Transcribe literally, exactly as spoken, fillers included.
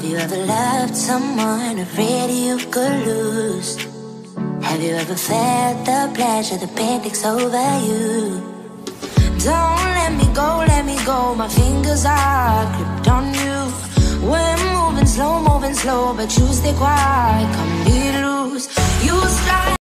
Have you ever loved someone afraid you could lose? Have you ever felt the pleasure the pain takes over you? Don't let me go, let me go, my fingers are gripped on you. We're moving slow, moving slow, but you stay quiet, come be loose. You slide